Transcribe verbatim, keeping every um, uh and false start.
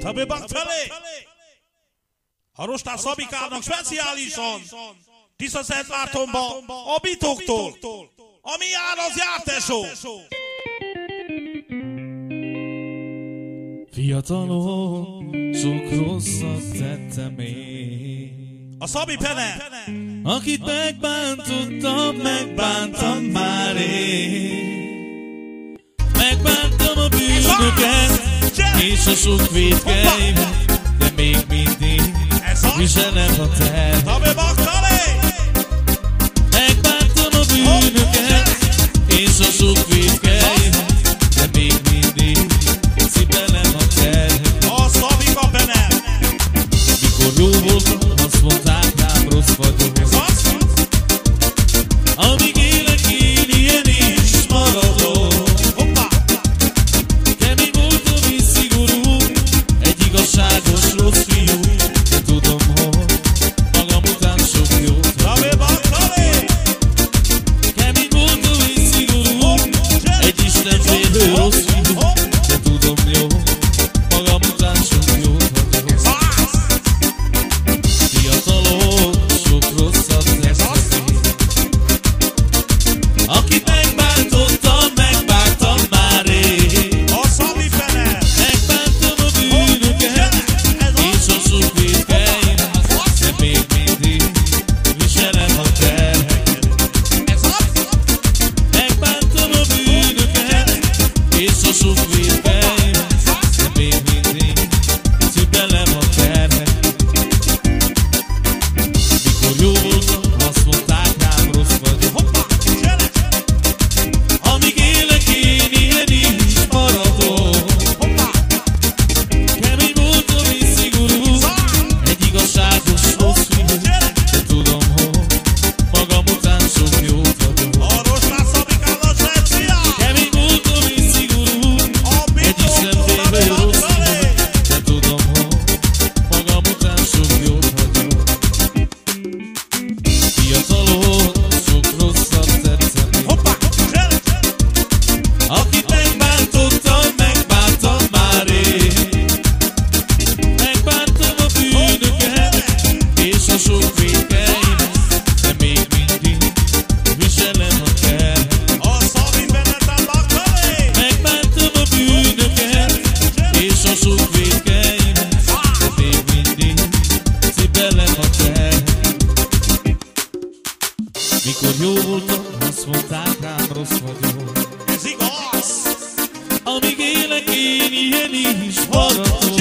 Szabébak felé! A Rostás Szabikának speciálisan Tisza-Szentmártonba a bitoktól, ami jár, az jár, tesó! Fiatalok, sok rosszat tettem én. A Szabi Pene! Akit megbántottam, megbántam már én. Megbántam a bűnöket, és a sok vétkeimet, de még mindig viselem a terhet. Megbántam a bűnöket, és a sok vétkeimet, de még mindig cipelem a terhet. A Szabika Pene! Mikor jó voltam, azt mondták rám, rossz vagyok. Amíg élek én, ilyen is maradok. Kemény voltam és szigorú, egy igazságos rossz fiú, de tudom, hogy magam után sok jót hagyok. Kemény voltam és szigorú, egy istenfélő rossz fiú, de tudom jó, magam után sok jót hagyok. Fiatalok, sok rosszat tettem én. Akit megbántottam, megbántam már én. A Szabi Pene! Megbántam a bűnöket, és a sok vétkeimet, de még mindig viselem a terheket. Megbántam a bűnöket, és a sok vétkeimet, de még mindig cipelem a terheket. Mikor jó voltam, azt mondták rám, rossz vagyok. Amíg élek én, ilyen is maradok. Kemény voltam és szigorú, egy igazságos rossz fiú, de tudom, hogy magam után sok jót hagyok. A Rostás Szabikának speciál! Kemény voltam és szigorú, egy istenfélő rossz fiú, de tudom, hogy magam után sok jót hagyok. Fiatalok, sok rosszat tettem én. Hoppá! Akit megbántottam, megbántam már én. Megbántam a bűnöket, és a sok vétkeimet, de még mindig viselem a terhet. A Szabi Pene tábak felé! Megbántam a bűnöket, és a sok vétkeimet, de még mindig cipelem a terhet. Mikor jó voltam, azt mondták rám, rossz vagyok. Ez igaz! Amíg élek én, ilyen is maradok.